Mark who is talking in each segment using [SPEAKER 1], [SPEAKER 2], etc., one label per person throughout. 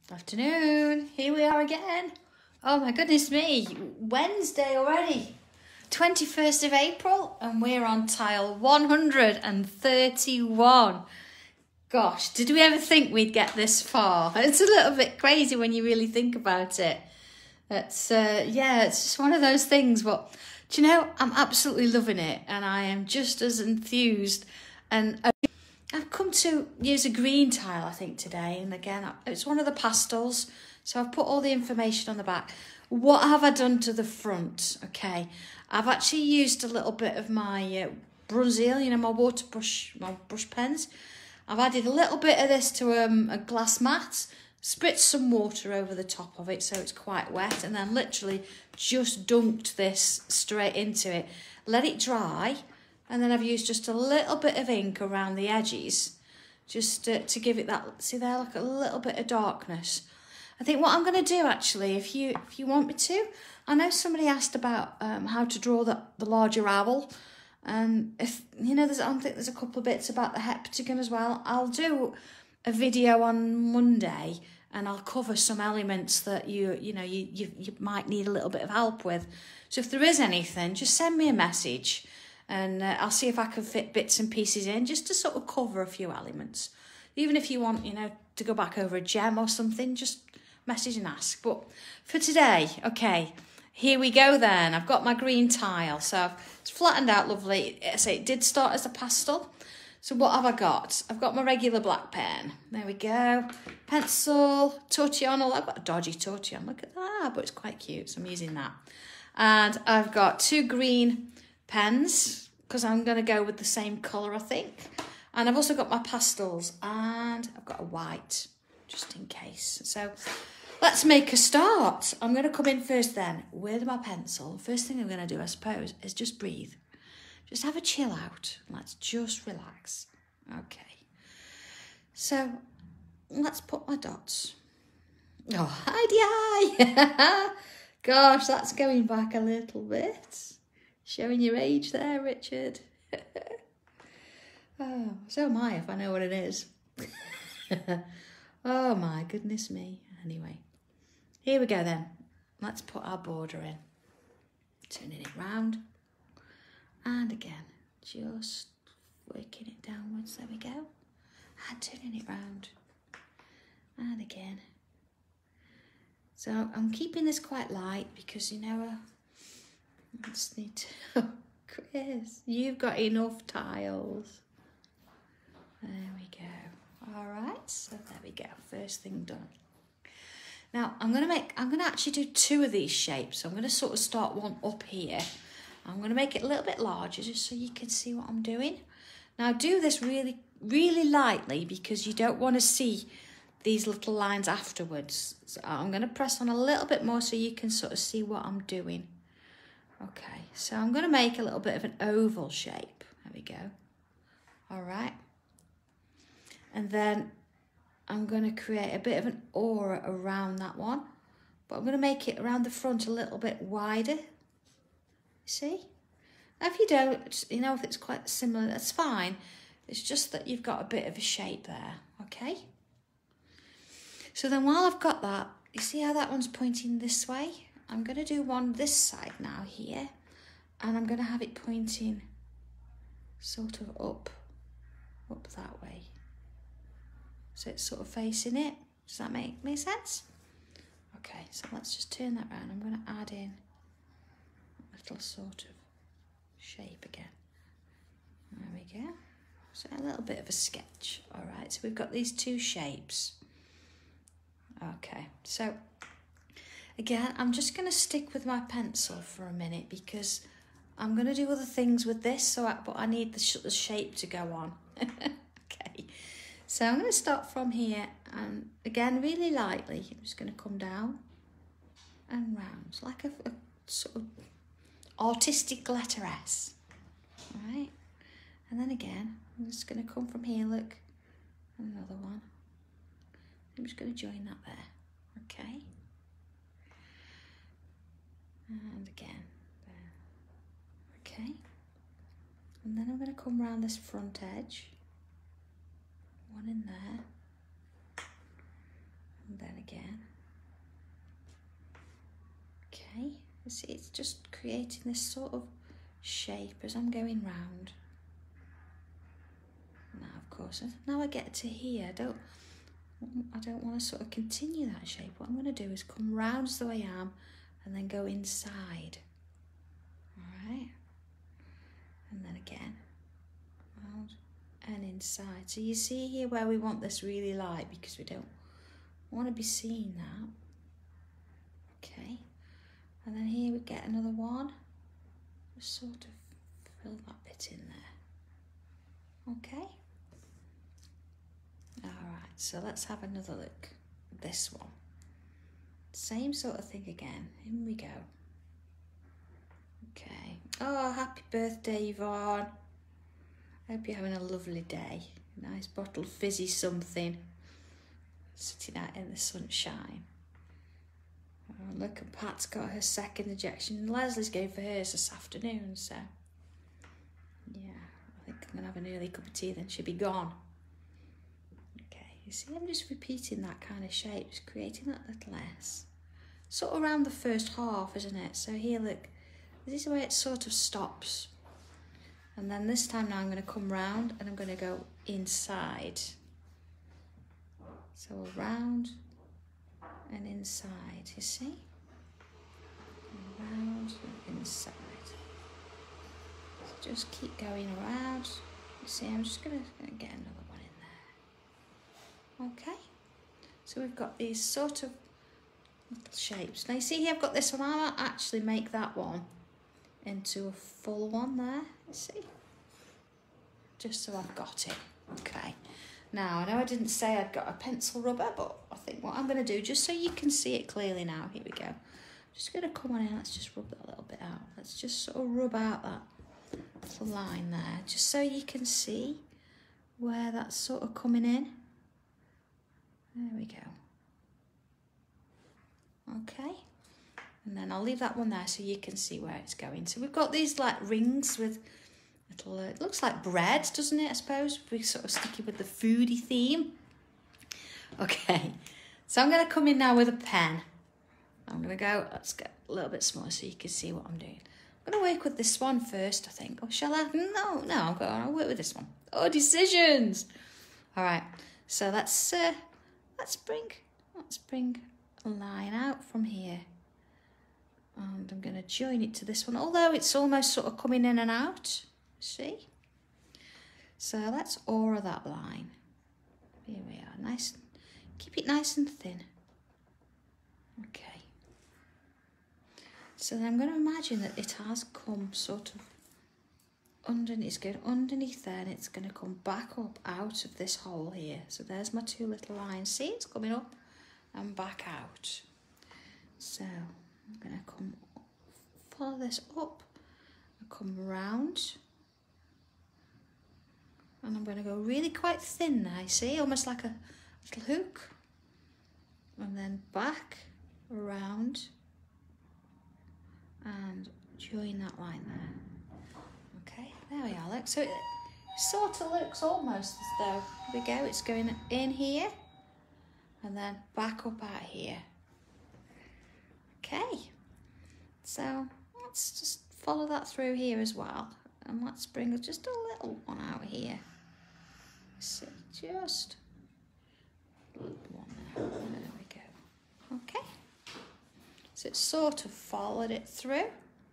[SPEAKER 1] Afternoon, here we are again. Oh my goodness me, Wednesday already. 21st of April and we're on tile 131. Gosh, did we ever think we'd get this far? It's a little bit crazy when you really think about it. It's just one of those things, but do you know, I'm absolutely loving it and I am just as enthused. And I've come to use a green tile, I think, today. And again, it's one of the pastels. So I've put all the information on the back. What have I done to the front? Okay, I've actually used a little bit of my Brunswick, you know, my brush pens. I've added a little bit of this to a glass mat, spritzed some water over the top of it so it's quite wet, and then literally just dunked this straight into it. Let it dry. And then I've used just a little bit of ink around the edges, just to give it that, see there, like a little bit of darkness. I think what I'm going to do actually, if you want me to, I know somebody asked about how to draw the larger owl. And if, you know, I think there's a couple of bits about the heptagon as well. I'll do a video on Monday and I'll cover some elements that you might need a little bit of help with. So if there is anything, just send me a message. And I'll see if I can fit bits and pieces in just to sort of cover a few elements. Even if you want, you know, to go back over a gem or something, just message and ask. But for today, okay, here we go then. I've got my green tile. So it's flattened out lovely. So it did start as a pastel. So what have I got? I've got my regular black pen. There we go. Pencil, tortillon. I've got a dodgy tortillon. Look at that, but it's quite cute. So I'm using that. And I've got two green pens because I'm going to go with the same colour, I think. And I've also got my pastels and I've got a white just in case. So let's make a start. I'm going to come in first then with my pencil. First thing I'm going to do, I suppose, is just breathe. Just have a chill out. Let's just relax. Okay. So let's put my dots. Oh, hi. Gosh, that's going back a little bit. Showing your age there, Richard. Oh, so am I if I know what it is. Oh my goodness me. Anyway, here we go then. Let's put our border in. Turning it round. And again, just working it downwards. There we go. And turning it round. And again. So I'm keeping this quite light because, you know, I just need to... Oh, Chris, you've got enough tiles. There we go. All right, so there we go. First thing done. Now, I'm going to actually do two of these shapes. So I'm going to sort of start one up here. I'm going to make it a little bit larger just so you can see what I'm doing. Now, do this really, really lightly because you don't want to see these little lines afterwards. So I'm going to press on a little bit more so you can sort of see what I'm doing. Okay, so I'm going to make a little bit of an oval shape. There we go. All right. And then I'm going to create a bit of an aura around that one. But I'm going to make it around the front a little bit wider. See? If you don't, you know, if it's quite similar, that's fine. It's just that you've got a bit of a shape there. Okay? So then while I've got that, you see how that one's pointing this way? I'm going to do one this side now here, and I'm going to have it pointing sort of up that way. So it's sort of facing it. Does that make sense? Okay, so let's just turn that around. I'm going to add in a little sort of shape again. There we go. So a little bit of a sketch. All right, so we've got these two shapes. Okay, so again, I'm just going to stick with my pencil for a minute because I'm going to do other things with this, but I need the shape to go on. Okay, so I'm going to start from here and again, really lightly, I'm just going to come down and round. It's like a sort of artistic letter S. All right, and then again, I'm just going to come from here, look, another one. I'm just going to join that there, okay? And again, there. Okay. And then I'm going to come around this front edge. One in there. And then again. Okay, you see it's just creating this sort of shape as I'm going round. Now of course, now I get to here, I don't want to sort of continue that shape. What I'm going to do is come round as though I am and then go inside. Alright, and then again, round and inside. So you see here where we want this really light because we don't want to be seeing that. Okay, and then here we get another one. Just sort of fill that bit in there. Okay. Alright, so let's have another look at this one. Same sort of thing again. In we go. Okay. Oh, happy birthday, Yvonne. I hope you're having a lovely day. Nice bottle of fizzy something. Sitting out in the sunshine. Oh, look, and Pat's got her second injection. Leslie's going for hers this afternoon, so yeah, I think I'm going to have an early cup of tea, then she'll be gone. Okay, you see, I'm just repeating that kind of shape, just creating that little S. Sort of around the first half, isn't it? So here, look, this is where it sort of stops. And then this time now I'm going to come round and I'm going to go inside. So around and inside, you see? Around and inside. So just keep going around. You see, I'm just going to get another one in there. Okay? So we've got these sort of little shapes. Now you see here I've got this one. I might actually make that one into a full one there, you see? Just so I've got it. Okay. Now, I know I didn't say I'd got a pencil rubber, but I think what I'm going to do, just so you can see it clearly now, here we go. I'm just going to come on in, let's just rub that a little bit out. Let's just sort of rub out that little line there, just so you can see where that's sort of coming in. There we go. Okay. And then I'll leave that one there so you can see where it's going. So we've got these like rings with little, it looks like bread, doesn't it, I suppose? We're sort of sticking with the foodie theme. Okay, so I'm going to come in now with a pen. I'm going to go, let's get a little bit smaller so you can see what I'm doing. I'm going to work with this one first, I think. Or shall I? No, I'll work with this one. Oh, decisions! All right, so let's bring a line out from here. And I'm going to join it to this one, although it's almost sort of coming in and out. See? So let's aura that line. Here we are. Nice. Keep it nice and thin. Okay. So then I'm going to imagine that it has come sort of underneath. It's going underneath there and it's going to come back up out of this hole here. So there's my two little lines. See? It's coming up and back out. So I'm going to come follow this up and come round. And I'm going to go really quite thin now, see, almost like a little hook. And then back, around, and join that line there. Okay, there we are, look. So it sort of looks almost as though, here we go, it's going in here, and then back up out here. Okay, so let's just follow that through here as well. And let's bring just a little one out here. So just a little one there. There we go. Okay. So it's sort of followed it through.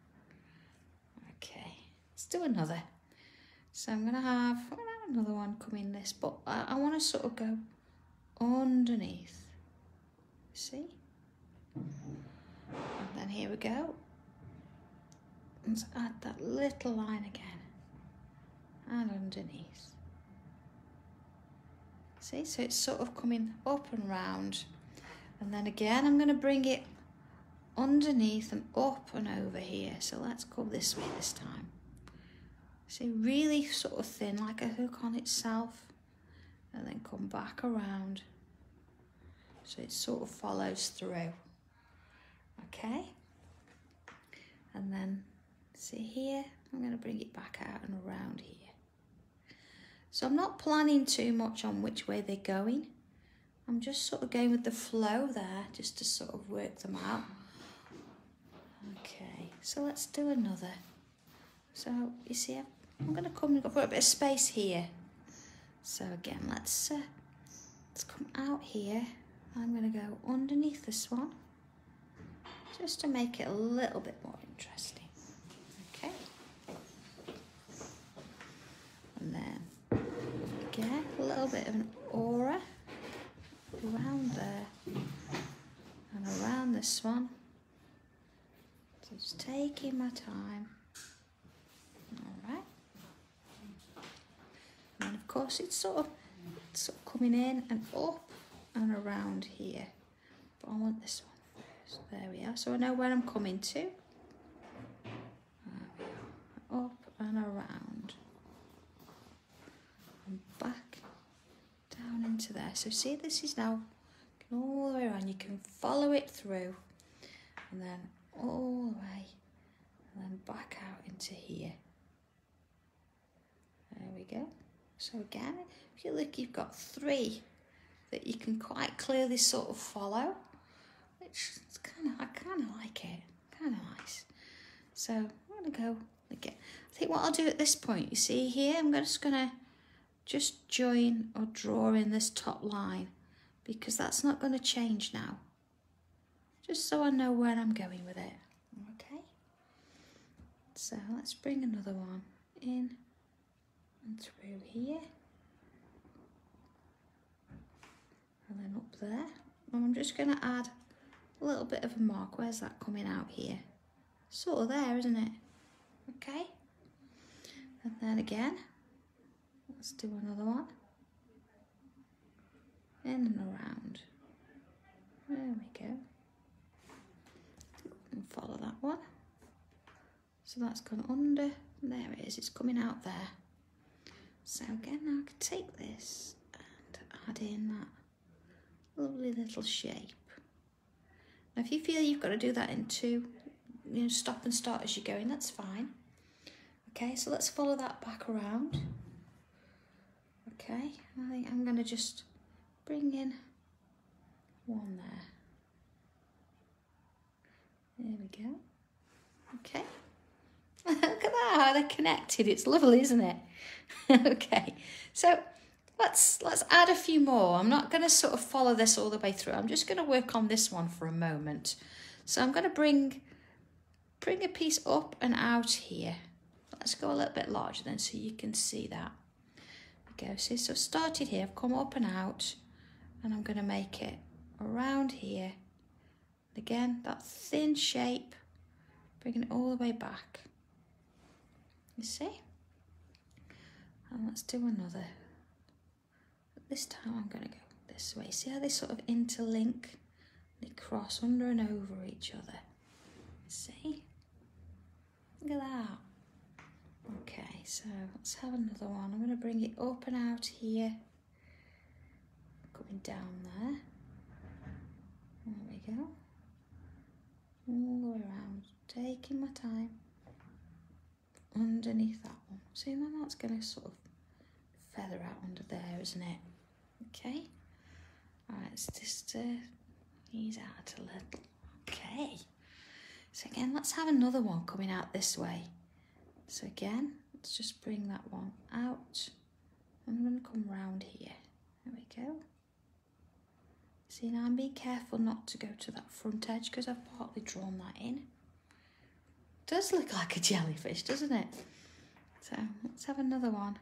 [SPEAKER 1] Okay. Let's do another. So I'm gonna have another one come in this, but I want to sort of go underneath. See? And then here we go. Let's add that little line again and underneath. See, so it's sort of coming up and round, and then again I'm going to bring it underneath and up and over here. So let's go this way this time. See, really sort of thin, like a hook on itself, and then come back around so it sort of follows through. Okay, and then see here, I'm going to bring it back out and around here. So I'm not planning too much on which way they're going. I'm just sort of going with the flow there, just to sort of work them out. Okay, so let's do another. So you see, I'm going to come for a bit of space here. So again, let's come out here. I'm going to go underneath this one, just to make it a little bit more interesting. Okay. And then again, a little bit of an aura around there and around this one. So just taking my time. All right. And of course it's sort of coming in and up and around here. But I want this one first. There we are. So I know where I'm coming to. Up and around. And back down into there. So see, this is now all the way around. You can follow it through. And then all the way. And then back out into here. There we go. So again, if you look, you've got 3 that you can quite clearly sort of follow, which is I kind of like it, kind of nice. So I'm going to go again. I think what I'll do at this point, you see here, I'm just going to join or draw in this top line, because that's not going to change now. Just so I know where I'm going with it. Okay. So let's bring another one in and through here. And then up there. And I'm just going to add a little bit of a mark. Where's that coming out here? Sort of there, isn't it? Okay. And then again, let's do another one. In and around. There we go. And follow that one. So that's gone under. There it is. It's coming out there. So again, now I can take this and add in that lovely little shape. Now if you feel you've got to do that in 2, stop and start as you're going, that's fine. Okay, so let's follow that back around. Okay, I think I'm going to just bring in one there. There we go. Okay. Look at that, how they're connected. It's lovely, isn't it? Okay, so let's add a few more. I'm not going to sort of follow this all the way through. I'm just going to work on this one for a moment. So I'm going to bring a piece up and out here. Let's go a little bit larger then so you can see that. There we go. See, so I've started here. I've come up and out, and I'm going to make it around here. Again, that thin shape, bringing it all the way back. You see? And let's do another. This time I'm going to go this way. See how they sort of interlink? They cross under and over each other. See? Look at that. Okay, so let's have another one. I'm going to bring it up and out here. Coming down there. There we go. All the way around. Taking my time. Underneath that one. See, then that's going to sort of feather out under there, isn't it? Okay. Alright, let's just ease out a little. Okay. So again, let's have another one coming out this way. So again, let's just bring that one out. I'm going to come round here. There we go. See, now I'm being careful not to go to that front edge because I've partly drawn that in. Does look like a jellyfish, doesn't it? So let's have another one.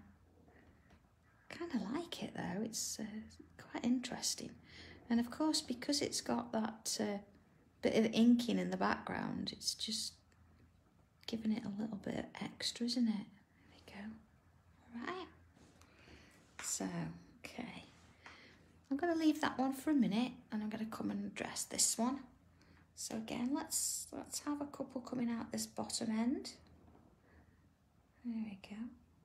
[SPEAKER 1] Kind of like it though, it's quite interesting. And of course, because it's got that bit of inking in the background, it's just giving it a little bit extra, isn't it? There we go. All right. So, okay. I'm going to leave that one for a minute and I'm going to come and dress this one. So again, let's have a couple coming out this bottom end. There we go.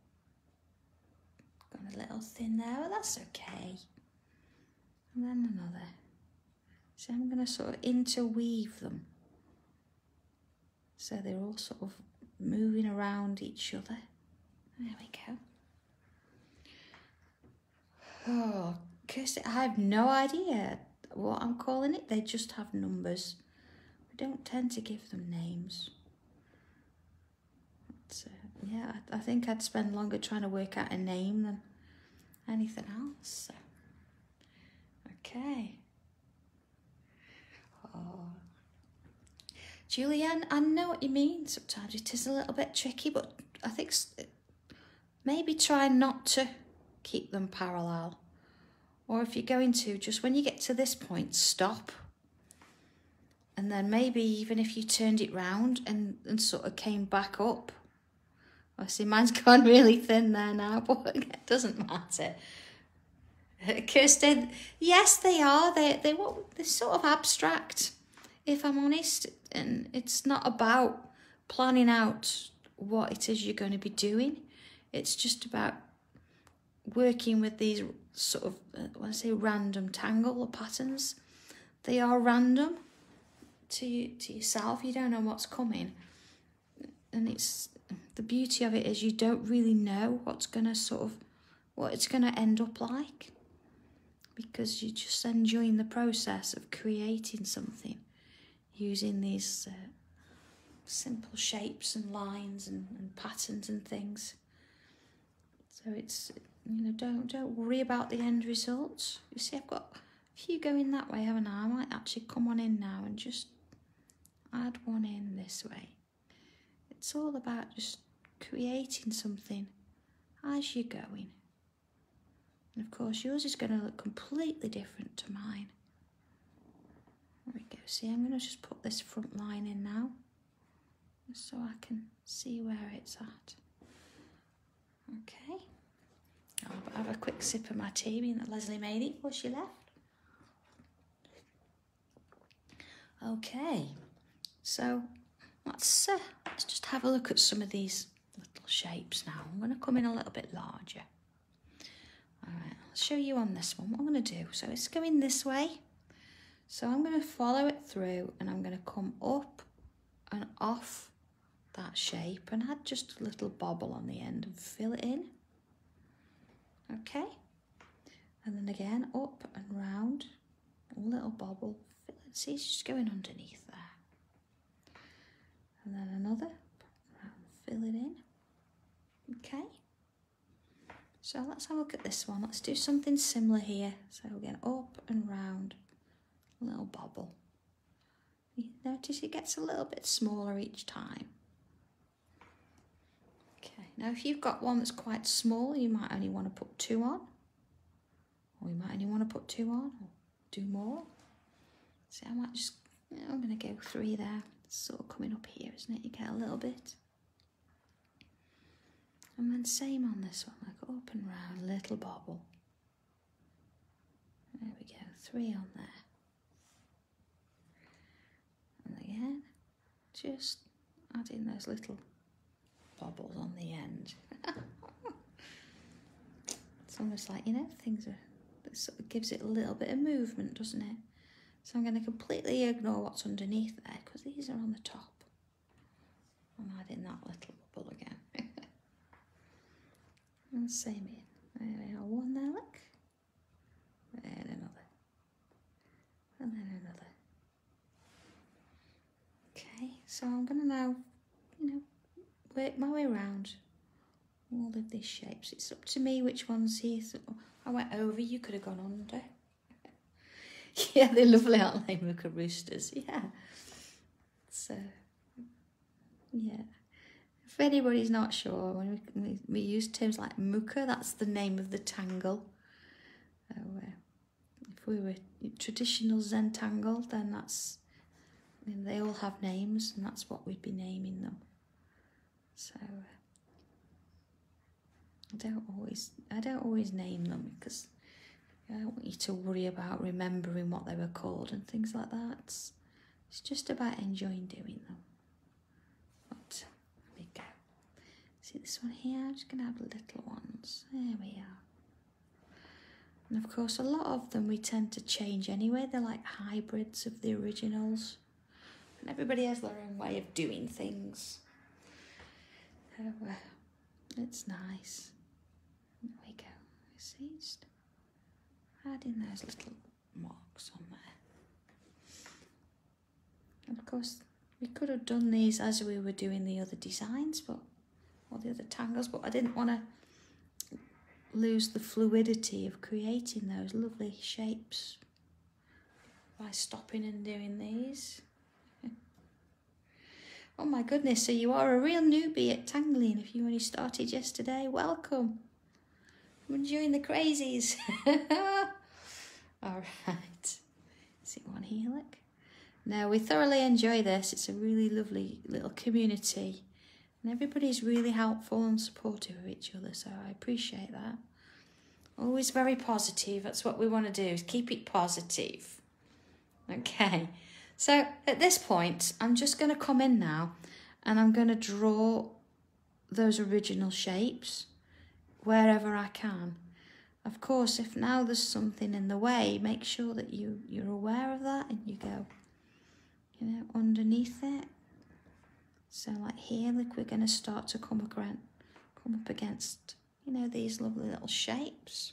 [SPEAKER 1] Got a little thin there, but that's okay. And then another. So I'm going to sort of interweave them. So they're all sort of moving around each other. There we go. Kirsty, I have no idea what I'm calling it. They just have numbers. We don't tend to give them names. But, yeah, I think I'd spend longer trying to work out a name than anything else. So. Okay. Oh. Julianne, I know what you mean. Sometimes it is a little bit tricky, but I think maybe try not to keep them parallel. Or if you're going to, just when you get to this point, stop. And then maybe even if you turned it round and sort of came back up. I see mine's gone really thin there now, but it doesn't matter. Kirsten, yes, they are. They're sort of abstract, if I'm honest. And it's not about planning out what it is you're going to be doing. It's just about working with these sort of, when I say random tangle or patterns, they are random to yourself. You don't know what's coming. And it's the beauty of it is you don't really know what it's going to end up like, because you're just enjoying the process of creating something using these simple shapes and lines and patterns and things. So it's, don't worry about the end result. You see, I've got a few going that way, haven't I? I might actually come on in now and just add one in this way. It's all about just creating something as you're going. And of course, yours is going to look completely different to mine. There we go. See, I'm going to just put this front line in now, so I can see where it's at. Okay. I'll have a quick sip of my tea, being that Leslie made it before she left. Okay. So let's just have a look at some of these little shapes now. I'm going to come in a little bit larger. All right, I'll show you on this one what I'm going to do. So it's going this way. So I'm going to follow it through and I'm going to come up and off that shape and add just a little bobble on the end and fill it in. Okay. And then again, up and round, a little bobble. Fill it. See, it's just going underneath there. And then another, fill it in. Okay. So let's have a look at this one. Let's do something similar here. So again, up and round, a little bobble. You notice it gets a little bit smaller each time. Okay, now if you've got one that's quite small, you might only want to put 2 on. Or you might only want to put 2 on, or do more. See, I might just, I'm going to go 3 there. It's sort of coming up here, isn't it? You get a little bit. And then same on this one, like up and round, little bobble. There we go, 3 on there. And again, just adding those little bobbles on the end. It's almost like, things are, it sort of gives it a little bit of movement, doesn't it? So I'm going to completely ignore what's underneath there, because these are on the top. I'm adding that little bubble again. And same in. There we are, one there, look. And another. And then another. Okay, so I'm going to now, work my way around all of these shapes. It's up to me which ones here. So I went over, you could have gone under. Yeah, they're lovely, aren't they, Mooka roosters? Yeah. So, yeah. If anybody's not sure, when we use terms like Mooka, that's the name of the tangle. If we were traditional Zentangle, then that's, they all have names, and that's what we'd be naming them. So I don't always name them, because I don't want you to worry about remembering what they were called and things like that. It's just about enjoying doing them. But there we go. See this one here? I'm just going to have little ones. There we are. And of course, a lot of them we tend to change anyway. They're like hybrids of the originals. And everybody has their own way of doing things. So, it's nice. There we go. See, just adding those little marks on there. And of course, we could have done these as we were doing the other designs, or the other tangles, but I didn't want to lose the fluidity of creating those lovely shapes by stopping and doing these. Oh my goodness, so you are a real newbie at tangling. If you only started yesterday, welcome. I'm enjoying the crazies. All right. See one here, look. Now, we thoroughly enjoy this. It's a really lovely little community. And everybody's really helpful and supportive of each other, so I appreciate that. Always very positive. That's what we want to do, is keep it positive. Okay. So at this point, I'm just going to come in now and I'm going to draw those original shapes wherever I can. Of course, if now there's something in the way, make sure that you're aware of that and you go, you know, underneath it. So like here, look, we're going to start to come up against, you know, these lovely little shapes.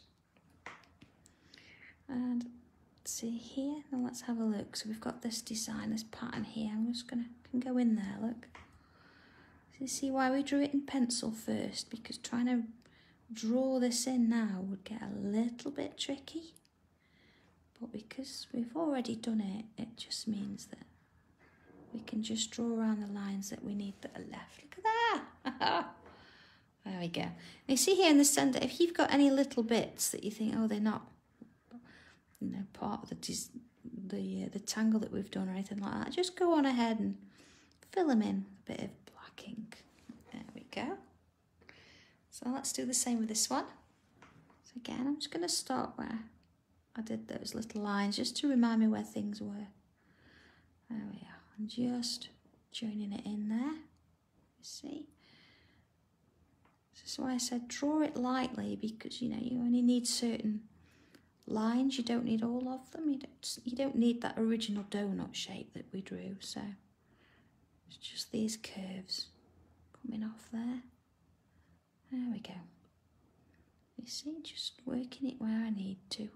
[SPEAKER 1] And see here, now let's have a look. So we've got this design, this pattern here. I'm just can go in there, look. So you see why we drew it in pencil first, because trying to draw this in now would get a little bit tricky. But because we've already done it, it just means that we can just draw around the lines that we need that are left. Look at that. There we go. And you see here in the centre, if you've got any little bits that you think, oh, they're not, you know, part of the tangle that we've done or anything like that, just go on ahead and fill them in a bit of black ink. There we go. So let's do the same with this one. So again, I'm just going to start where I did those little lines, just to remind me where things were. There we are. And just joining it in there. You see? This is why I said draw it lightly, because, you know, you only need certain lines. You don't need all of them. You don't need that original donut shape that we drew. So it's just these curves coming off there. There we go. You see, just working it where I need to.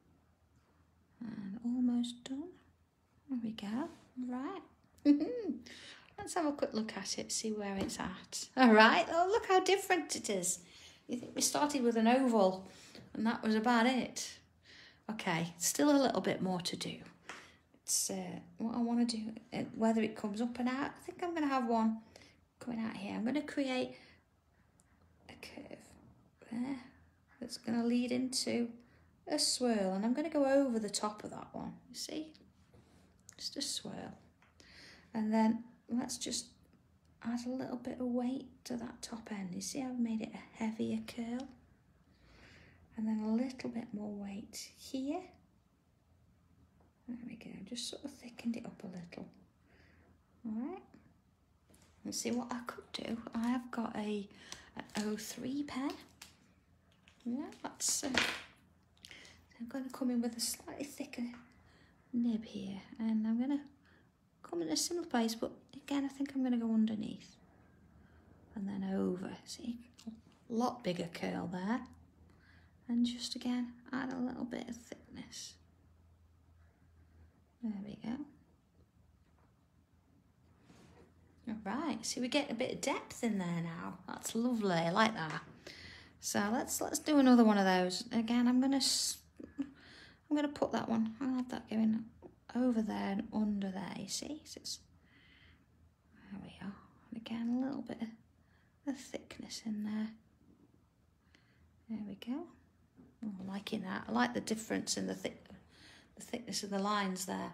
[SPEAKER 1] And almost done. There we go. Right. Let's have a quick look at it, see where it's at. All right. Oh, look how different it is. You think we started with an oval and that was about it. Okay, still a little bit more to do. It's what I want to do, whether it comes up and out. I think I'm going to have one coming out here. I'm going to create a curve there that's going to lead into a swirl, and I'm going to go over the top of that one. You see? Just a swirl. And then let's just add a little bit of weight to that top end. You see, I've made it a heavier curl. And then a little bit more weight here. There we go, just sort of thickened it up a little. All right. And see what I could do. I have got an 03 pen. Yeah, that's. I'm going to come in with a slightly thicker nib here, and I'm going to come in a similar place, but again, I think I'm going to go underneath and then over. See, a lot bigger curl there. And just again, add a little bit of thickness. There we go. All right, see, we get a bit of depth in there now. That's lovely, I like that. So let's do another one of those. Again, I'm gonna put that one. I'll have that going over there and under there. You see, so there we are. And again, a little bit of thickness in there. There we go. Oh, I'm liking that. I like the difference in the thickness of the lines there.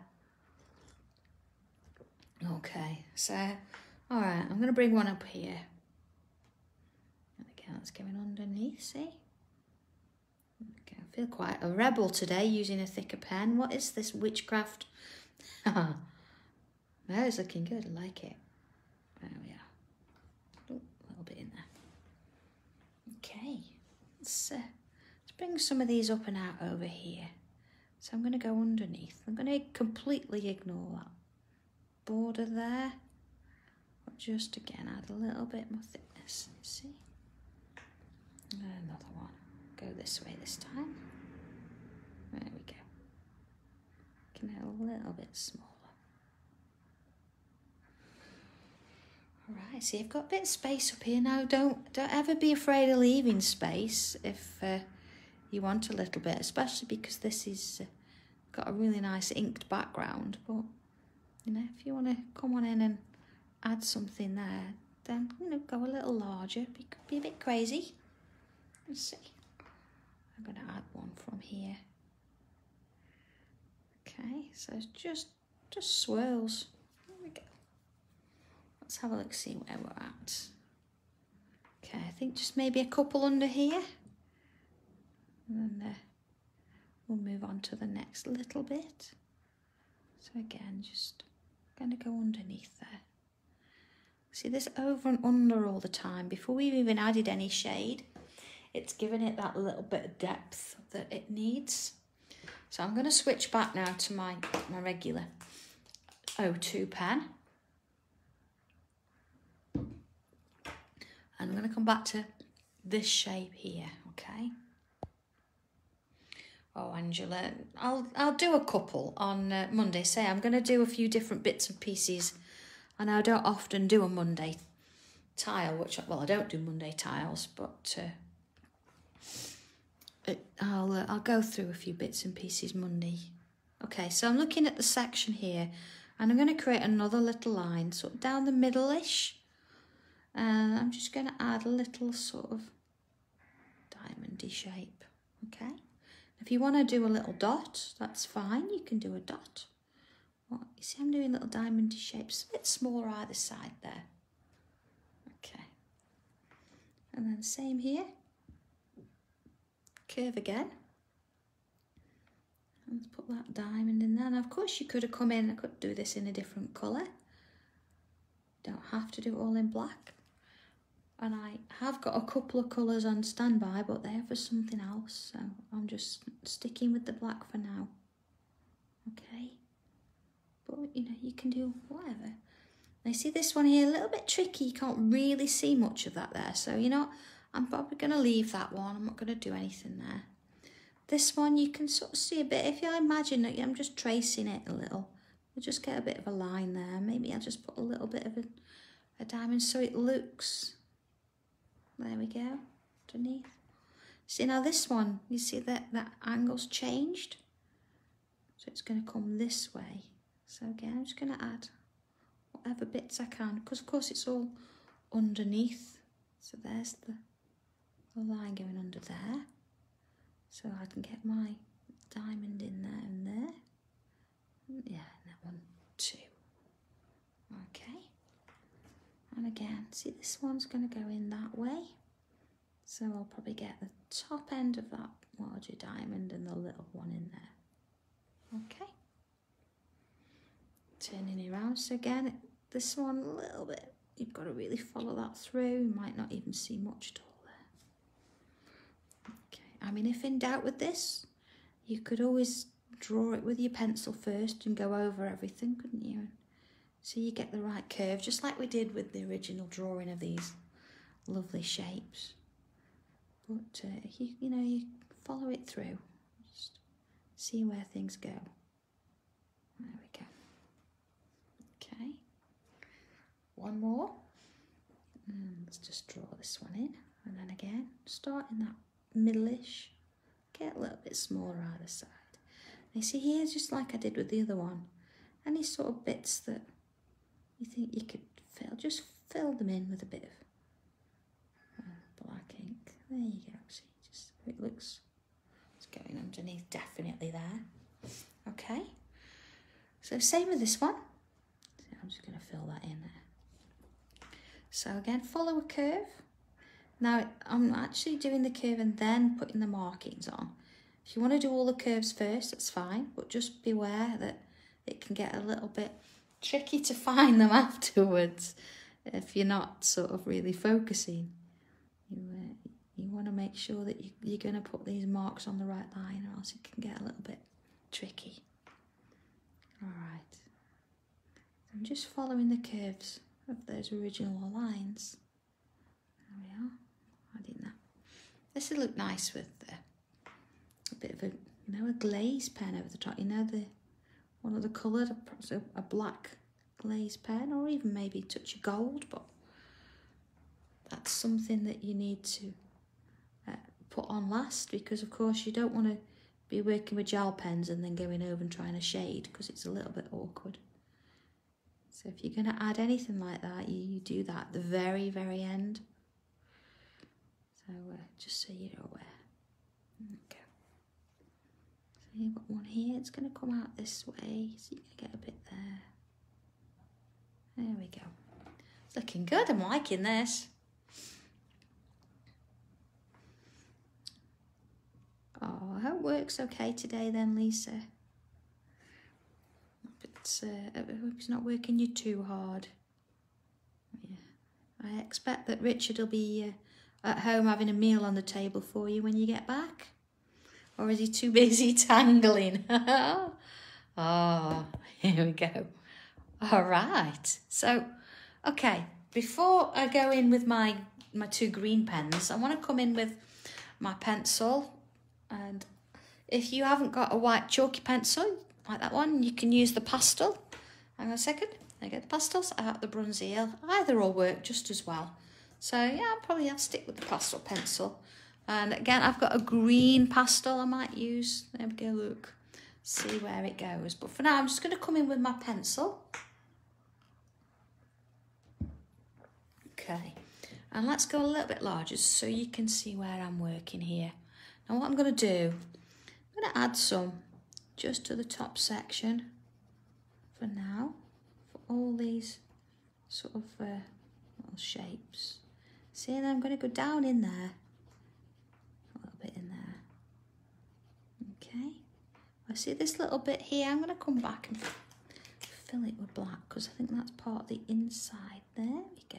[SPEAKER 1] Okay, so, all right, I'm going to bring one up here. And again, that's going underneath, see? Okay, I feel quite a rebel today using a thicker pen. What is this witchcraft? No, it's looking good. I like it. There we are. Ooh, a little bit in there. Okay, let's bring some of these up and out over here. So I'm going to go underneath. I'm going to completely ignore that border there. But just again, add a little bit more thickness. See? And another one. Go this way this time. There a little bit smaller. All right, so you've got a bit of space up here now. Don't ever be afraid of leaving space if you want a little bit, especially because this is got a really nice inked background. But you know, if you want to come on in and add something there, then you know, go a little larger. Be a bit crazy. Let's see. I'm going to add one from here. Okay, so it's just swirls. There we go. Let's have a look, see where we're at. Okay, I think just maybe a couple under here. And then we'll move on to the next little bit. So again, just going to go underneath there. See this over and under all the time. Before we've even added any shade, it's giving it that little bit of depth that it needs. So I'm going to switch back now to my regular O2 pen. And I'm going to come back to this shape here, okay? Oh, Angela, I'll do a couple on Monday. Say I'm going to do a few different bits and pieces. And I don't often do a Monday tile, which, well, I don't do Monday tiles, but I'll go through a few bits and pieces Monday. Okay, so I'm looking at the section here, and I'm going to create another little line, sort of down the middle-ish. And I'm just going to add a little sort of diamondy shape, okay? If you want to do a little dot, that's fine. You can do a dot. Well, you see I'm doing little diamondy shapes, a bit smaller either side there. Okay. And then same here. Curve again. Let's put that diamond in there. Now, of course, you could have come in, I could do this in a different colour. Don't have to do it all in black. And I have got a couple of colours on standby, but they're for something else. So I'm just sticking with the black for now. Okay. But, you know, you can do whatever. Now, see this one here, a little bit tricky. You can't really see much of that there. So, you know, I'm probably going to leave that one. I'm not going to do anything there. This one, you can sort of see a bit. If you imagine that I'm just tracing it a little, we'll just get a bit of a line there. Maybe I'll just put a little bit of a diamond so it looks... There we go, underneath. See now this one, you see that angle's changed? So it's going to come this way. So again, I'm just going to add whatever bits I can, because of course it's all underneath. So there's the line going under there. So I can get my diamond in there and there. Yeah, that one too. Okay. And again, see this one's going to go in that way. So I'll probably get the top end of that larger diamond and the little one in there. Okay. Turning it around. So again, this one a little bit, you've got to really follow that through. You might not even see much at all there. Okay. I mean, if in doubt with this, you could always draw it with your pencil first and go over everything, couldn't you? So you get the right curve, just like we did with the original drawing of these lovely shapes. But you know, you follow it through, just see where things go. There we go. Okay, one more. And let's just draw this one in, and then again, start in that middle-ish, get a little bit smaller either side. And you see here, just like I did with the other one, any sort of bits that you think you could fill, just fill them in with a bit of black ink. There you go. See, just it looks, it's going underneath, definitely there. Okay. So same with this one. So I'm just going to fill that in there. So again, follow a curve. Now I'm actually doing the curve and then putting the markings on. If you want to do all the curves first, that's fine, but just beware that it can get a little bit tricky to find them afterwards if you're not sort of really focusing. You want to make sure that you're going to put these marks on the right line, or else it can get a little bit tricky. All right. I'm just following the curves of those original lines. There we are. Adding that. This will look nice with a bit of a, you know, a glaze pen over the top. You know, the one of the colour, perhaps a black glaze pen, or even maybe a touch of gold, but that's something that you need to put on last, because of course you don't want to be working with gel pens and then going over and trying to shade, because it's a little bit awkward. So if you're going to add anything like that, you do that at the very, very end. So just so you're aware. Okay. So you've got one here, it's going to come out this way, so you're going to get a bit there. There we go. It's looking good, I'm liking this. Oh, I hope it works okay today then, Lisa. I hope it's not working you too hard. Yeah. I expect that Richard will be at home having a meal on the table for you when you get back. Or is he too busy tangling? Oh, here we go. All right. So, okay, before I go in with my two green pens, I want to come in with my pencil. And if you haven't got a white chalky pencil, like that one, you can use the pastel. Hang on a second. I get the pastels out the Bronzeel. Either will work just as well. So yeah, I'll probably have to stick with the pastel pencil. And again, I've got a green pastel I might use. There we go, look. See where it goes. But for now, I'm just going to come in with my pencil. Okay. And let's go a little bit larger so you can see where I'm working here. Now what I'm going to do, I'm going to add some just to the top section for now, for all these sort of little shapes. See, and then I'm going to go down in there, a little bit in there. Okay, I see this little bit here, I'm going to come back and fill it with black because I think that's part of the inside. There we go.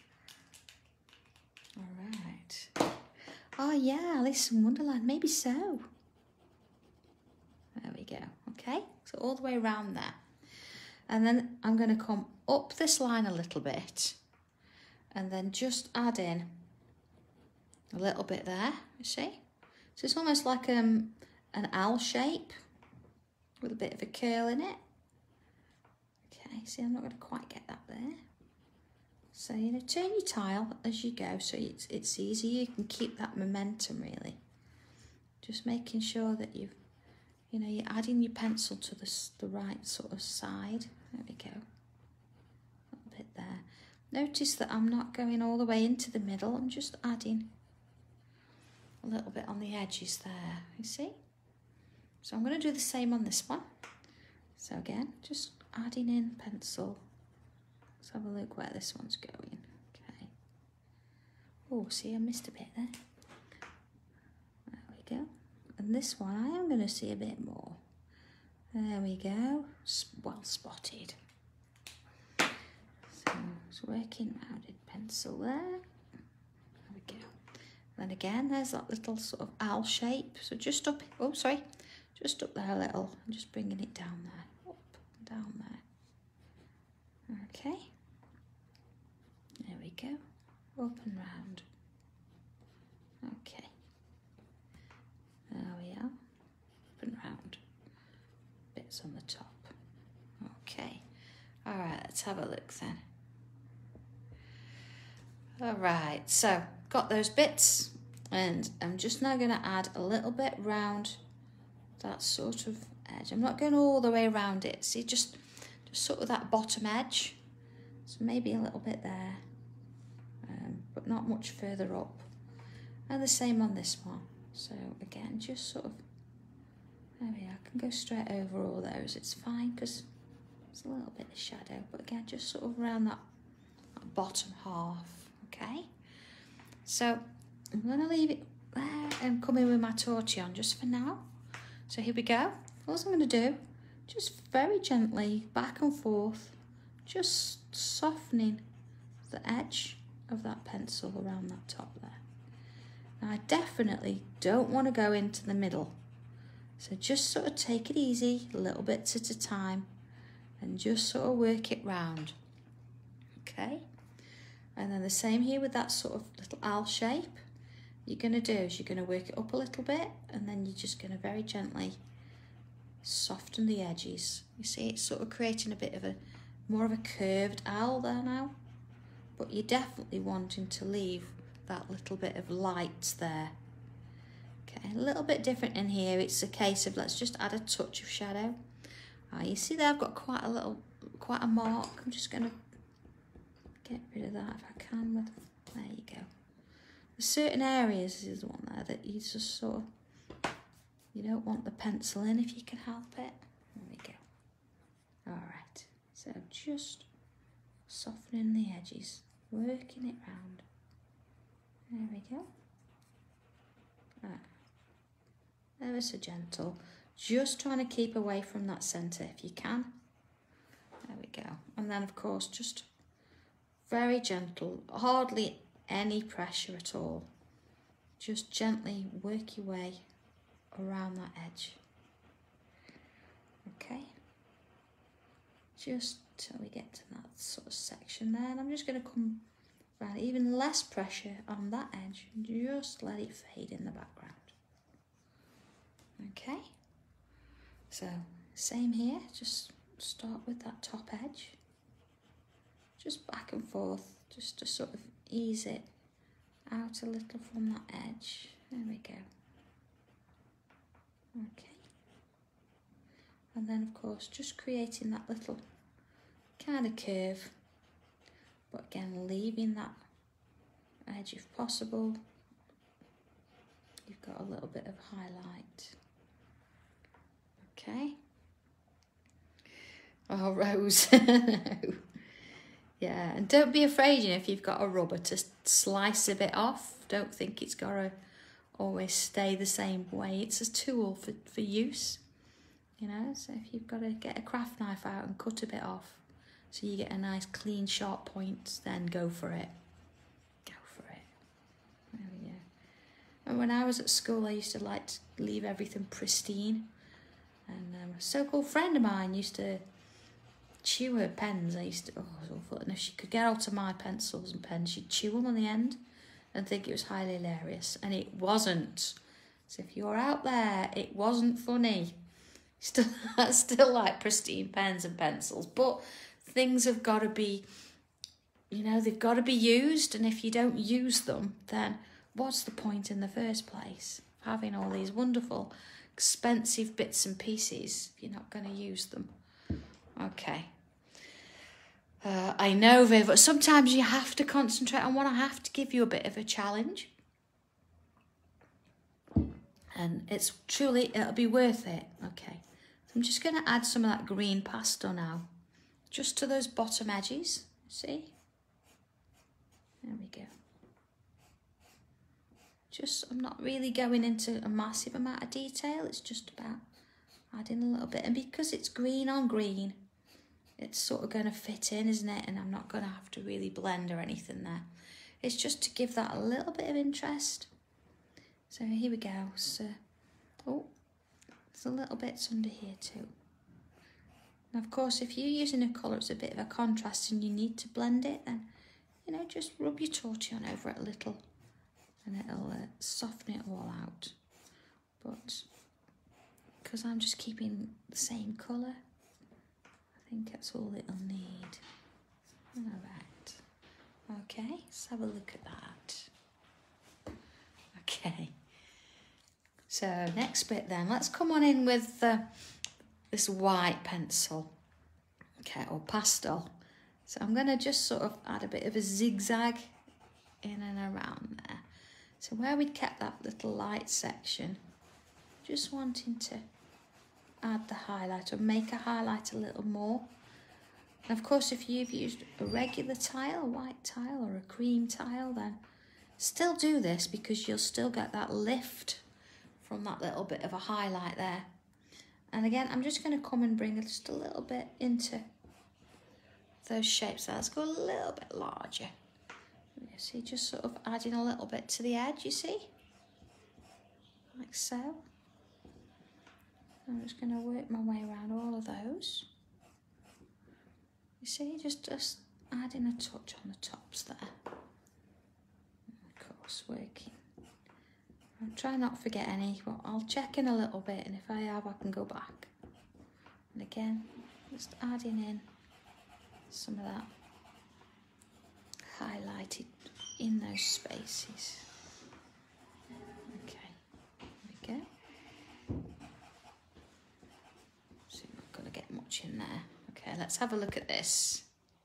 [SPEAKER 1] All right. Oh yeah, Alice in Wonderland, maybe so. There we go, okay? So all the way around there. And then I'm going to come up this line a little bit and then just add in a little bit there, you see? So it's almost like an L shape with a bit of a curl in it. Okay, see, I'm not going to quite get that there. So, you know, turn your tile as you go so it's easy. You can keep that momentum, really. Just making sure that you're adding your pencil to the right sort of side. There we go. A little bit there. Notice that I'm not going all the way into the middle. I'm just adding a little bit on the edges there, you see? So I'm going to do the same on this one. So again, just adding in pencil. Let's have a look where this one's going. Okay. Oh, see, I missed a bit there. There we go. And this one, I am going to see a bit more. There we go. Well spotted. So, it's working rounded pencil there. There we go. Then again, there's that little sort of owl shape. So just up, oh, sorry, just up there a little. I'm just bringing it down there. Up and down there. Okay. There we go. Up and round. Okay. There we are. Up and round. Bits on the top. Okay. All right, let's have a look then. All right, so got those bits, and I'm just now going to add a little bit round that sort of edge. I'm not going all the way around it. See, just sort of that bottom edge. So maybe a little bit there, but not much further up. And the same on this one. So again, just sort of, there we are. I can go straight over all those. It's fine because it's a little bit of shadow. But again, just sort of around that bottom half. Okay. So I'm going to leave it there and come in with my tortillon just for now. So here we go. All I'm going to do, just very gently back and forth, just softening the edge of that pencil around that top there. Now I definitely don't want to go into the middle. So just sort of take it easy, little bits at a time, and just sort of work it round. Okay. And then the same here with that sort of little owl shape. You're going to do is you're going to work it up a little bit, and then you're just going to very gently soften soften the edges. You see, it's sort of creating a bit of a, more of a curved owl there now. But you're definitely wanting to leave that little bit of light there. Okay, a little bit different in here. It's a case of, let's just add a touch of shadow. You see there, I've got quite a mark. I'm just going to get rid of that if I can. There you go. There's certain areas, is one there, that you just sort of, you don't want the pencil in if you can help it. There we go. All right, so just softening the edges, working it round. There we go. Ever so gentle, just trying to keep away from that centre if you can. There we go. And then of course just very gentle, hardly any pressure at all. Just gently work your way around that edge. Okay, just till we get to that sort of section there, and I'm just going to come around, even less pressure on that edge, and just let it fade in the background. Okay, so same here, just start with that top edge, just back and forth, just to sort of ease it out a little from that edge. There we go. Okay, and then of course just creating that little kind of curve, but again leaving that edge if possible. You've got a little bit of highlight. Okay. Oh, Rose. No. Yeah, and don't be afraid, you know, if you've got a rubber, to slice a bit off. Don't think it's got to always stay the same way. It's a tool for use, you know. So if you've got to get a craft knife out and cut a bit off so you get a nice clean sharp point, then go for it. Go for it. There we go. And when I was at school, I used to like to leave everything pristine. And a so-called friend of mine used to chew her pens. I used to, oh, it was awful. And if she could get hold of my pencils and pens, she'd chew them on the end and think it was highly hilarious. And it wasn't. So if you're out there, it wasn't funny. Still like pristine pens and pencils. But things have got to be, you know, they've got to be used. And if you don't use them, then what's the point in the first place? Having all these wonderful, expensive bits and pieces, you're not going to use them. Okay. I know, Viv, but sometimes you have to concentrate on one. I have to give you a bit of a challenge. And it's truly, it'll be worth it. Okay. So I'm just going to add some of that green pastel now, just to those bottom edges. See? There we go. Just, I'm not really going into a massive amount of detail. It's just about adding a little bit. And because it's green on green, it's sort of going to fit in, isn't it? And I'm not going to have to really blend or anything there. It's just to give that a little bit of interest. So here we go. So, oh, there's a little bits under here too. And of course, if you're using a colour, it's a bit of a contrast and you need to blend it, then, you know, just rub your torchon over it a little and it'll soften it all out. But because I'm just keeping the same colour, I think that's all it'll need. All right. Okay, let's have a look at that. Okay. So next bit then, let's come on in with this white pencil, okay, or pastel. So I'm going to just sort of add a bit of a zigzag in and around there. So where we'd kept that little light section, just wanting to add the highlight or make a highlight a little more. And of course, if you've used a regular tile, a white tile or a cream tile, then still do this because you'll still get that lift from that little bit of a highlight there. And again, I'm just going to come and bring just a little bit into those shapes there. Let's go a little bit larger. You see, just sort of adding a little bit to the edge, you see? Like so. I'm just going to work my way around all of those. You see, just adding a touch on the tops there. And of course, working. I'll try not to forget any, but I'll check in a little bit, and if I have, I can go back. And again, just adding in some of that highlighted in those spaces. Okay, there we go. So we're not going to get much in there. Okay, let's have a look at this.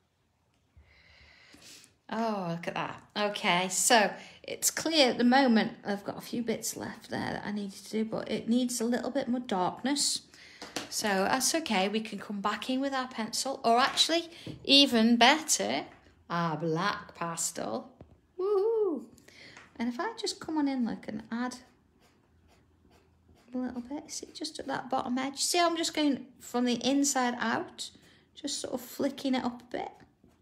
[SPEAKER 1] Oh, look at that. Okay, so it's clear at the moment I've got a few bits left there that I needed to do, but it needs a little bit more darkness. So that's okay, we can come back in with our pencil, or actually, even better, our black pastel. Woohoo! And if I just come on in, look, and add a little bit, see, just at that bottom edge. See, I'm just going from the inside out, just sort of flicking it up a bit.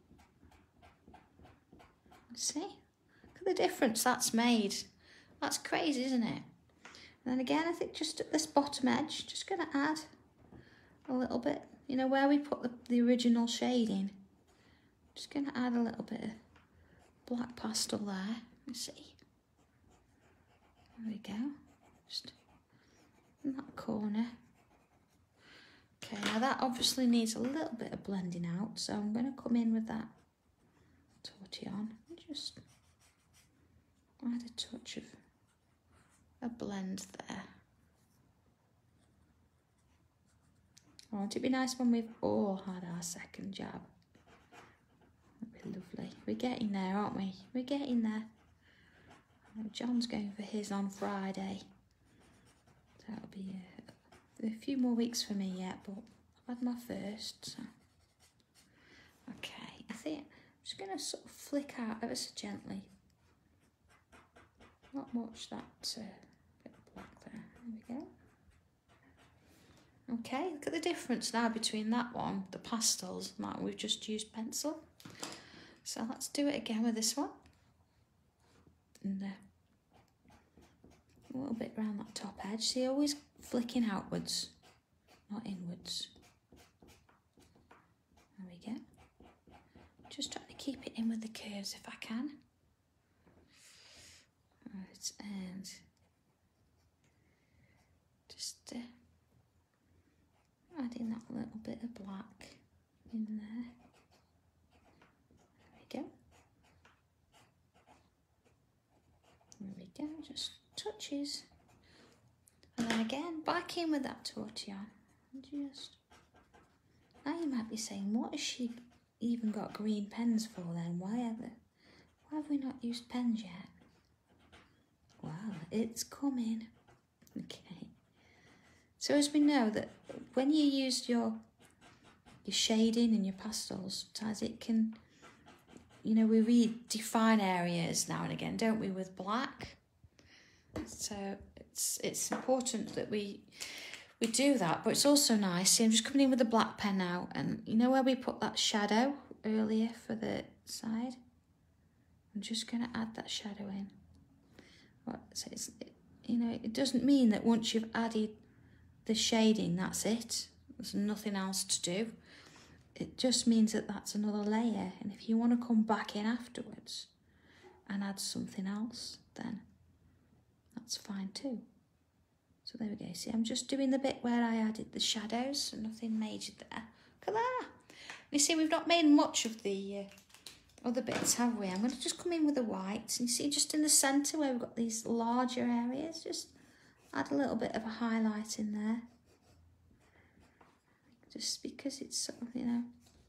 [SPEAKER 1] See? Look at the difference that's made. That's crazy, isn't it? And then again, I think just at this bottom edge, just going to add a little bit, you know, where we put the original shading. Just going to add a little bit of black pastel there. You see? There we go. Just in that corner. Okay, now that obviously needs a little bit of blending out, so I'm going to come in with that tortillon and just add a touch of a blend there. Won't it be nice when we've all had our second jab? That'd be lovely. We're getting there, aren't we? We're getting there. I know John's going for his on Friday. So that'll be a few more weeks for me yet, but I've had my first. So. Okay, I think I'm just going to sort of flick out ever so gently. Not much, that bit of black there. There we go. Okay, look at the difference now between that one, the pastels, and that we've just used pencil. So let's do it again with this one. And a little bit around that top edge. See, always flicking outwards, not inwards. There we go. Just trying to keep it in with the curves if I can. Right, and just adding that little bit of black in there. There we go. There we go, just touches. And then again, back in with that tortillon. Just. Now you might be saying, what has she even got green pens for then? Why have we not used pens yet? Well, it's coming. Okay. So as we know that when you use your shading and your pastels, sometimes it can, you know, we redefine areas now and again, don't we, with black? So it's important that we do that, but it's also nice. See, I'm just coming in with the black pen now, and you know where we put that shadow earlier for the side? I'm just going to add that shadow in. So you know, it doesn't mean that once you've added the shading, that's it. There's nothing else to do. It just means that that's another layer. And if you want to come back in afterwards and add something else, then that's fine too. So there we go. See, I'm just doing the bit where I added the shadows, so nothing major there. Look at that. You see, we've not made much of the other bits, have we? I'm going to just come in with the whites. And you see, just in the centre where we've got these larger areas, just add a little bit of a highlight in there. Just because it's sort of, you know,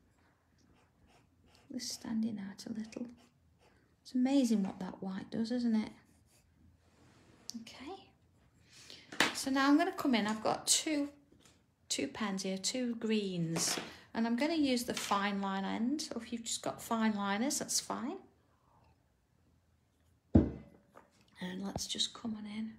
[SPEAKER 1] just standing out a little. It's amazing what that white does, isn't it? Okay. So now I'm going to come in. I've got two pens here, two greens. And I'm going to use the fine line end. Or if you've just got fine liners, that's fine. And let's just come on in.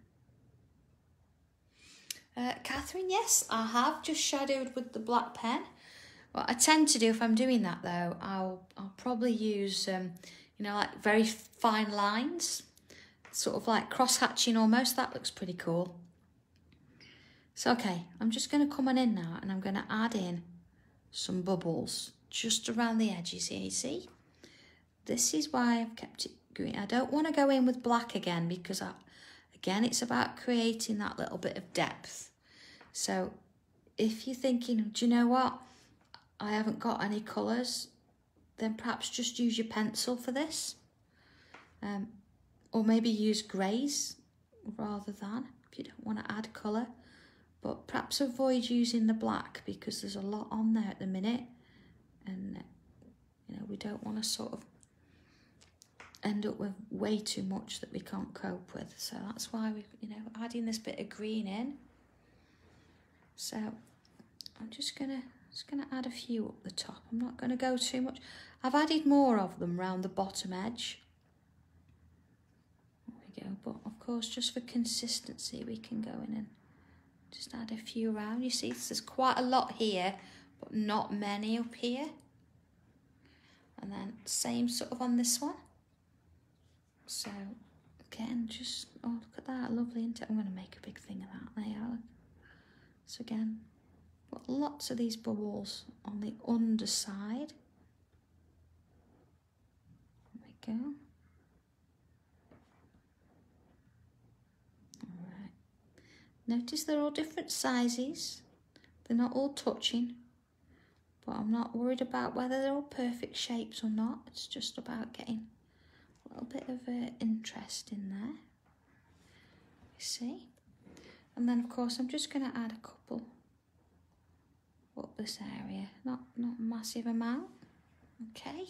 [SPEAKER 1] Catherine, yes, I have just shadowed with the black pen. What I tend to do if I'm doing that though, I'll probably use, you know, like very fine lines, sort of like cross-hatching almost. That looks pretty cool. So, okay, I'm just going to come on in now and I'm going to add in some bubbles just around the edges here, you see? This is why I've kept it green. I don't want to go in with black again because, again, it's about creating that little bit of depth. So if you're thinking, do you know what, I haven't got any colours, then perhaps just use your pencil for this. Or maybe use greys rather than, if you don't want to add colour. But perhaps avoid using the black because there's a lot on there at the minute. And, you know, we don't want to sort of end up with way too much that we can't cope with. So that's why we're, you know, adding this bit of green in. So I'm just gonna add a few up the top. I'm not gonna go too much. I've added more of them around the bottom edge. There we go. But of course, just for consistency, we can go in and just add a few around. You see, there's quite a lot here, but not many up here. And then same sort of on this one. So again, just, oh, look at that, lovely, isn't it? I'm going to make a big thing of that. There you are. So again, got lots of these bubbles on the underside. There we go. All right. Notice they're all different sizes. They're not all touching, but I'm not worried about whether they're all perfect shapes or not. It's just about getting a little bit of interest in there. You see? And then of course I'm just going to add a couple up this area, not a massive amount. Okay.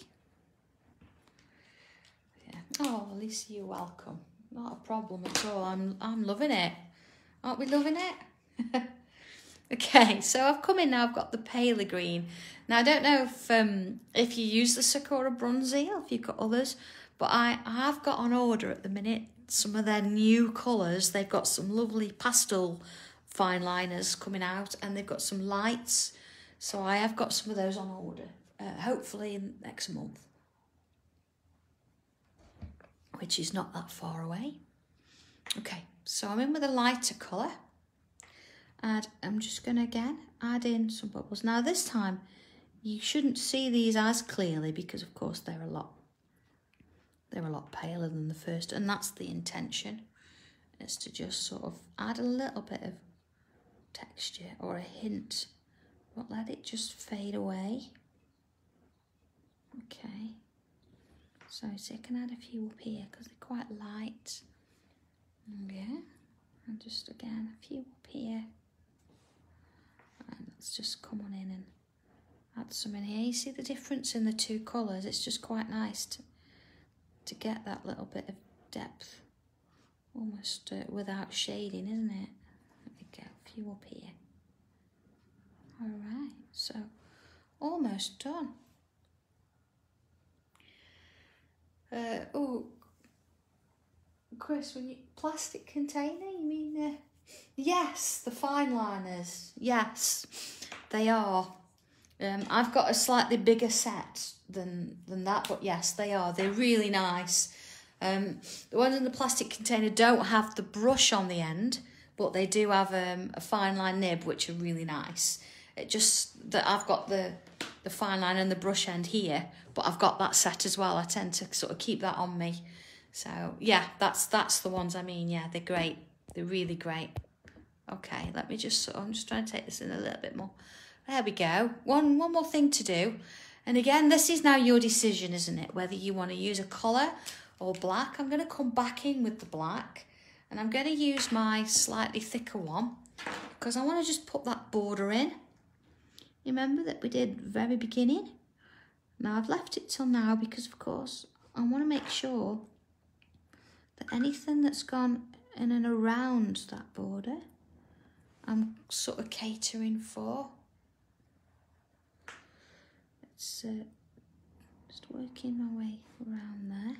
[SPEAKER 1] Yeah. Oh, Lisa, you're welcome. Not a problem at all. I'm loving it. Aren't we loving it? Okay, so I've come in now. I've got the paler green. Now I don't know if you use the Sakura Bronzeal, if you've got others, but I have got on order at the minute some of their new colours. They've got some lovely pastel fine liners coming out, and they've got some lights. So I have got some of those on order, hopefully in next month, which is not that far away. Okay, so I'm in with a lighter colour, and I'm just going to again add in some bubbles. Now this time you shouldn't see these as clearly because of course they're a lot paler than the first, and that's the intention, is to just sort of add a little bit of texture or a hint, but let it just fade away. Okay, so I can add a few up here because they're quite light. Yeah, and just again a few up here, and let's just come on in and add some in here. You see the difference in the two colours? It's just quite nice to get that little bit of depth, almost without shading, isn't it? There we go, a few up here. All right, so almost done. Oh, Chris, when you plastic container, you mean yes, the fine liners. Yes, they are. I've got a slightly bigger set than that, but yes, they are. They're really nice. The ones in the plastic container don't have the brush on the end, but they do have a fine line nib, which are really nice. It just that I've got the fine line and the brush end here, but I've got that set as well. I tend to sort of keep that on me. So yeah, that's the ones I mean. Yeah, they're great. They're really great. Okay, let me just I'm just trying to take this in a little bit more. There we go. One more thing to do. And again, this is now your decision, isn't it? Whether you want to use a colour or black. I'm going to come back in with the black, and I'm going to use my slightly thicker one because I want to just put that border in. You remember that we did very beginning? Now I've left it till now because of course I want to make sure that anything that's gone in and around that border, I'm sort of catering for. It's just working my way around there.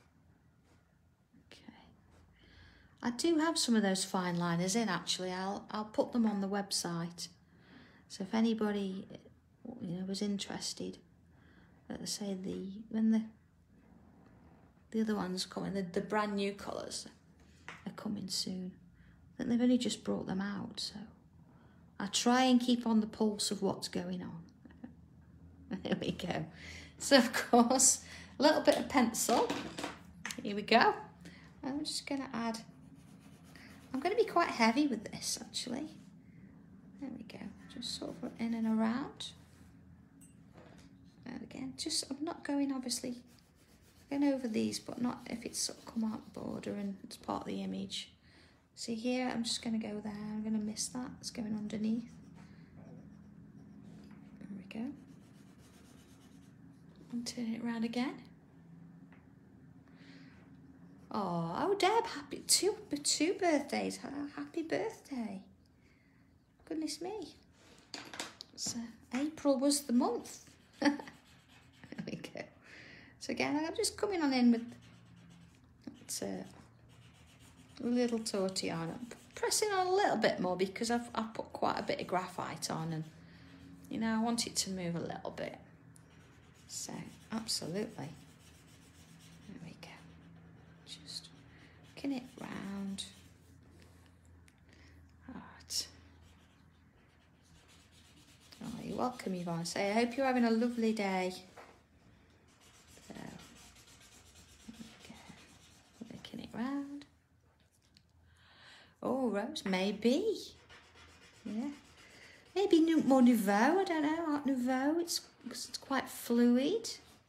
[SPEAKER 1] Okay. I do have some of those fine liners in actually. I'll put them on the website. So if anybody was interested, say when the other ones coming, the brand new colours are coming soon. I think they've only just brought them out, so I try and keep on the pulse of what's going on. There we go. So of course, a little bit of pencil. Here we go. I'm just going to add. I'm going to be quite heavy with this actually. There we go. just sort of in and around. And again, just, I'm not going, obviously, going over these, but not if it's sort of come out the border and it's part of the image. See here, I'm just going to go there. I'm going to miss that. It's going underneath. There we go. And turn it around again. Oh, Deb, happy two birthdays. Happy birthday. Goodness me. So April was the month. There we go. So again, I'm just coming on in with a little tortilla on. I'm pressing on a little bit more because I've put quite a bit of graphite on, and you know, I want it to move a little bit. So absolutely. There we go. Just working it round. Right. Oh, you're welcome, Yvonne. Say, I hope you're having a lovely day. So, okay. Working it round. Oh, Rose, maybe. Yeah. Maybe more Nouveau, I don't know, Art Nouveau, it's quite fluid.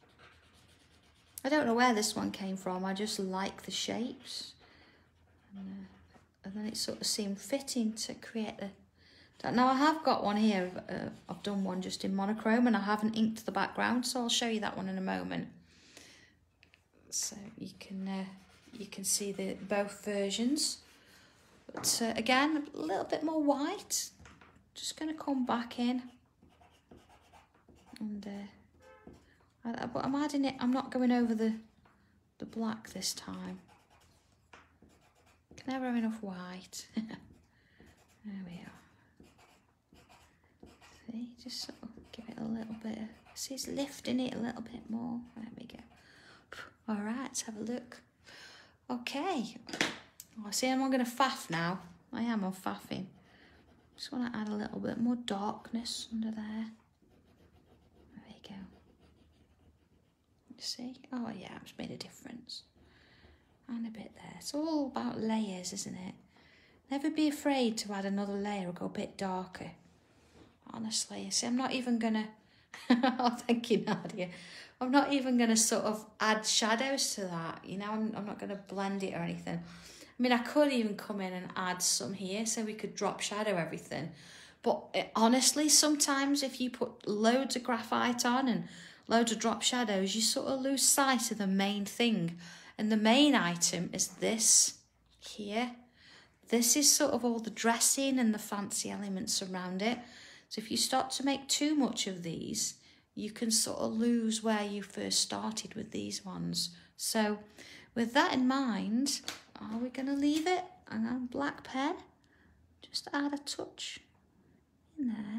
[SPEAKER 1] I don't know where this one came from, I just like the shapes. And then it sort of seemed fitting to create the... Now I have got one here, I've done one just in monochrome and I haven't inked the background, so I'll show you that one in a moment. So you can see both versions. But again, a little bit more white. Just going to come back in. And but I'm adding it, I'm not going over the black this time. Can never have enough white. There we are. See, just sort of give it a little bit of, see, it's lifting it a little bit more. There we go. All right, let's have a look. Okay. Oh, see, I'm going to faff now. I'm faffing. Just want to add a little bit more darkness under there. There we go. You see? Oh yeah, it's made a difference. And a bit there. It's all about layers, isn't it? Never be afraid to add another layer or go a bit darker. Honestly, see, I'm not even going to... Oh, thank you, Nadia. I'm not even going to sort of add shadows to that. You know, I'm not going to blend it or anything. I mean, I could even come in and add some here so we could drop shadow everything. But honestly, sometimes if you put loads of graphite on and loads of drop shadows, you sort of lose sight of the main thing. And the main item is this here. This is sort of all the dressing and the fancy elements around it. So if you start to make too much of these, you can sort of lose where you first started with these ones. So with that in mind, are we going to leave it? And then black pen, just add a touch in there.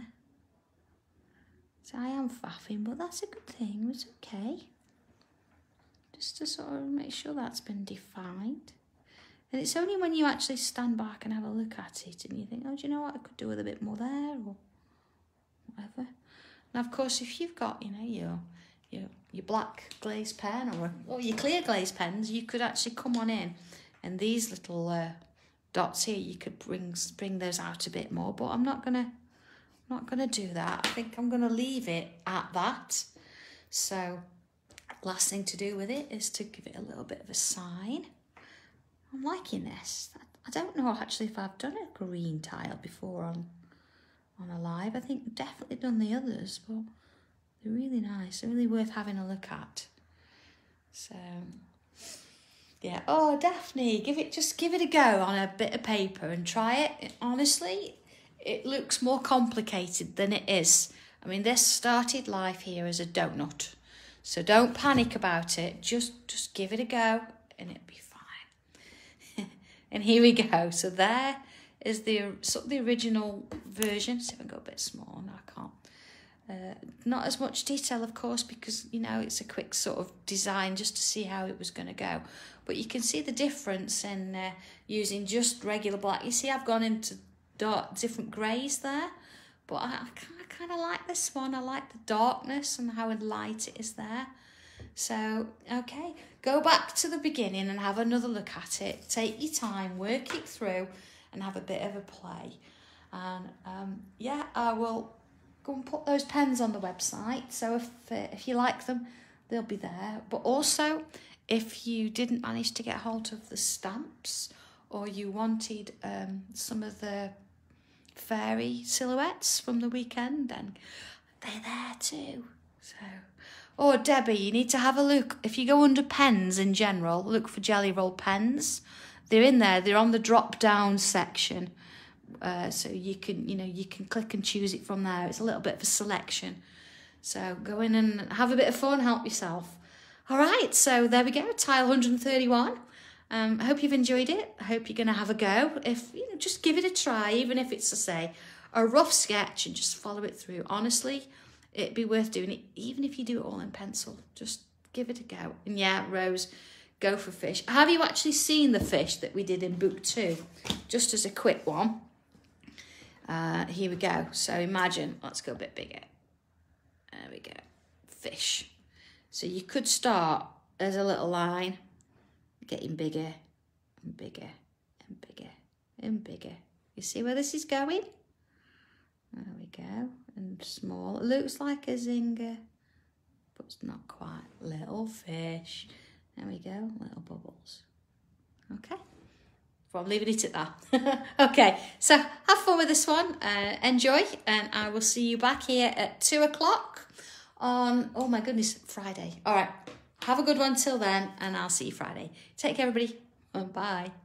[SPEAKER 1] So I am faffing, but that's a good thing, it's okay. Just to sort of make sure that's been defined. And it's only when you actually stand back and have a look at it and you think, oh, do you know what, I could do with a bit more there or whatever. And of course, if you've got, you know, your black glaze pen or your clear glaze pens, you could actually come on in. And these little dots here, you could bring those out a bit more, but I'm not gonna do that. I think I'm gonna leave it at that. So last thing to do with it is to give it a little bit of a sign. I'm liking this. I don't know actually if I've done a green tile before on a live. I think I've definitely done the others, but they're really nice. They're really worth having a look at. So yeah. Oh, Daphne, just give it a go on a bit of paper and try it. Honestly, it looks more complicated than it is. I mean, this started life here as a donut. So don't panic about it. Just give it a go and it'll be fine. And here we go. So there is the original version. See if I can go a bit small. No, I can't. Not as much detail, of course, because, you know, it's a quick sort of design just to see how it was going to go. But you can see the difference in using just regular black. You see I've gone into different greys there, but I kind of like this one. I like the darkness and how light it is there. So, okay, go back to the beginning and have another look at it. Take your time, work it through and have a bit of a play. And yeah, I will go and put those pens on the website. So if you like them, they'll be there. But also, if you didn't manage to get hold of the stamps, or you wanted some of the fairy silhouettes from the weekend, then they're there too. So, oh, Debbie, you need to have a look. If you go under pens in general, look for Jelly Roll pens. They're in there. They're on the drop down section. So you can click and choose it from there. It's a little bit of a selection. So go in and have a bit of fun, help yourself. All right, so there we go, tile 131. I hope you've enjoyed it. I hope you're going to have a go. If just give it a try, even if it's, to say, a rough sketch, and just follow it through. Honestly, it'd be worth doing it, even if you do it all in pencil. Just give it a go. And yeah, Rose, go for fish. Have you actually seen the fish that we did in book 2? Just as a quick one. Here we go. So imagine, let's go a bit bigger. There we go. Fish. So you could start as a little line, getting bigger and bigger and bigger and bigger. You see where this is going? There we go. And small. It looks like a zinger, but it's not quite. Little fish. There we go. Little bubbles. Okay. Well, I'm leaving it at that. Okay, so have fun with this one. Enjoy, and I will see you back here at 2 o'clock on, oh my goodness, Friday. All right, have a good one till then, and I'll see you Friday. Take care, everybody. Bye.